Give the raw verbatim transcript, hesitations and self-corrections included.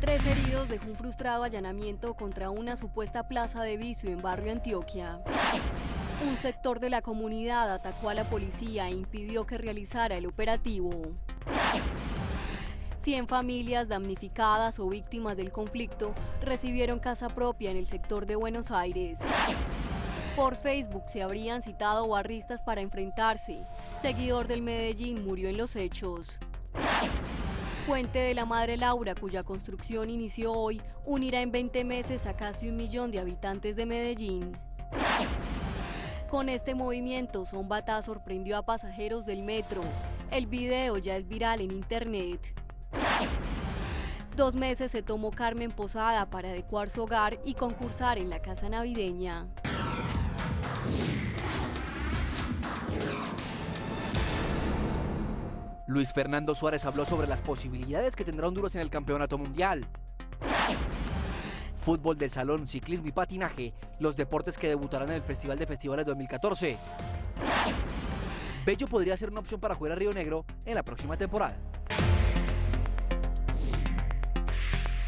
Tres heridos dejó un frustrado allanamiento contra una supuesta plaza de vicio en Barrio Antioquia. Un sector de la comunidad atacó a la policía e impidió que realizara el operativo. cien familias damnificadas o víctimas del conflicto recibieron casa propia en el sector de Buenos Aires. Por Facebook se habrían citado barristas para enfrentarse. Seguidor del Medellín murió en los hechos. Puente de la Madre Laura, cuya construcción inició hoy, unirá en veinte meses a casi un millón de habitantes de Medellín. Con este movimiento, Zombatá sorprendió a pasajeros del metro. El video ya es viral en internet. Dos meses se tomó Carmen Posada para adecuar su hogar y concursar en la casa navideña. Luis Fernando Suárez habló sobre las posibilidades que tendrá Honduras en el campeonato mundial. Fútbol del salón, ciclismo y patinaje, los deportes que debutarán en el Festival de Festivales dos mil catorce. Bello podría ser una opción para jugar a Río Negro en la próxima temporada.